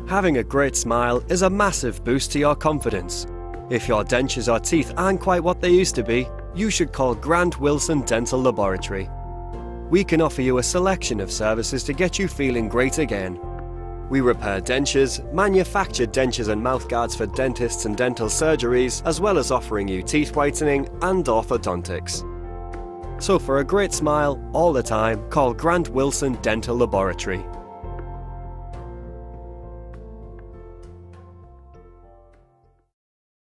Having a great smile is a massive boost to your confidence. If your dentures or teeth aren't quite what they used to be, you should call Grant Wilson Dental Laboratory. We can offer you a selection of services to get you feeling great again. We repair dentures, manufacture dentures and mouthguards for dentists and dental surgeries, as well as offering you teeth whitening and orthodontics. So for a great smile all the time, call Grant Wilson Dental Laboratory.